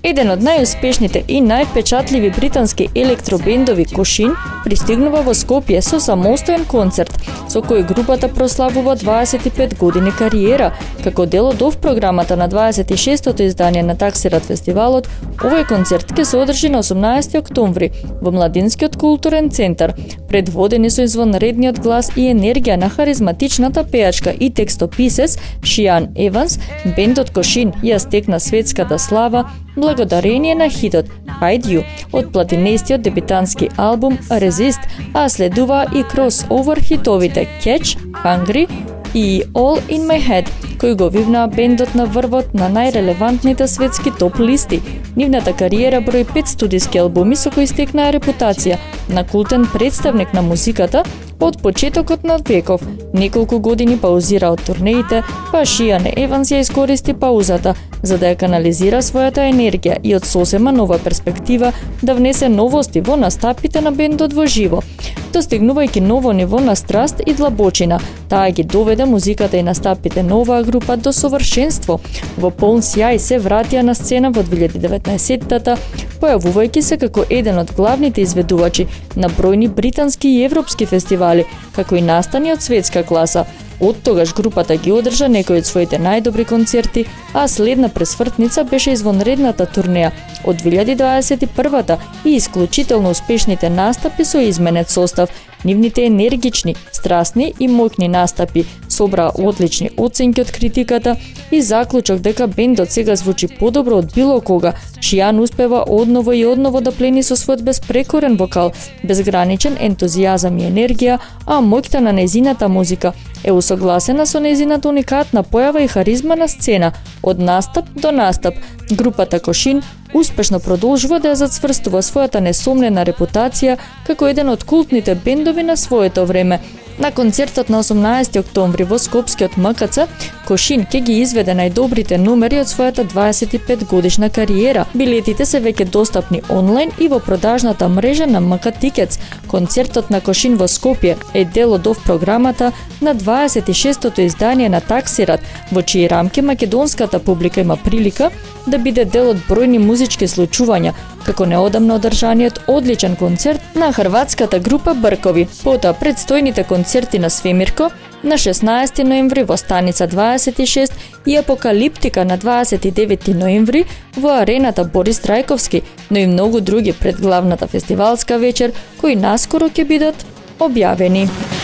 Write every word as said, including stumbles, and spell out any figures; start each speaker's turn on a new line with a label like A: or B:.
A: Еден од најуспешните и највпечатливи британски електробендови Кошин пристигнува во Скопје со самостоен концерт, со кој групата прославува дваесет и пет години кариера. Како дел од ов програмата на дваесет и шестото издание на Таксират фестивалот, овој концерт ќе се одржи на осумнаесети октомври во Младинскиот културен центар, предводени со извонредниот глас и енергија на харизматичната пејачка и текстописец Шиан Еванс. Бендот Кошин ја стекна светската слава благодарение на хитот Hide You од платинестиот дебютантски албум Resist, а следува и кросовер хитовите Catch, Hungry и All in My Head, кои го вивнаа бендот на врвот на најрелевантните светски топ листи. Нивната кариера брои пет студиски албуми со кои стекнаа репутација на култен представник на музиката од почетокот на веков. Неколку години паузира од турнеите, па Шиан Еванс ја искористи паузата за да ја канализира својата енергија и од сосема нова перспектива да внесе новости во настапите на бендот во живо, достигнувајќи ново ниво на страст и длабочина. Таа ги доведе музиката и настапите на оваа група до совршенство. Во полн сјај се вратија на сцена во две илјади и деветнаесеттата, појавувајќи се како еден од главните изведувачи на бројни британски и европски фестивали, како и настани од светска класа. Од тогаш групата ги одржа некои од своите најдобри концерти, а следна пресвртница беше извонредната турнеја од две илјади дваесет и првата и исклучително успешните настапи со изменет состав. Нивните енергични, страстни и моќни настапи собраа одлични оценки од критиката и заклучок дека бендот сега звучи подобро од било кога. Шиан успева одново и одново да плени со својот безпрекорен вокал, безграничен ентузијазам и енергија, а моќта на незината музика е усогласена со незината уникатна појава и харизма на сцена. Од настап до настап, групата Кошин успешно продолжува да ја зацврстува својата несомнена репутација како еден од култните бендови на своето време. На концертот на осумнаесети октомври во Скопскиот М К Ц, Кошин ќе ги изведе најдобрите номери од својата дваесет и пет годишна кариера. Билетите се веќе достапни онлайн и во продажната мрежа на М К Tickets. Концертот на Кошин во Скопје е дел од ов програмата на дваесет и шестото издание на Таксират, во чии рамки македонската публика има прилика да биде дел од бројни музички случувања, како неодамно одржаниот одличен концерт на хрватската група Бркови, потоа предстојните концерти на Свемирко на шеснаесети ноември во Станица дваесет и шест и Апокалиптика на дваесет и девети ноември во арената Борис Трајковски, но и многу други пред главната фестивалска вечер кои наскоро ќе бидат објавени.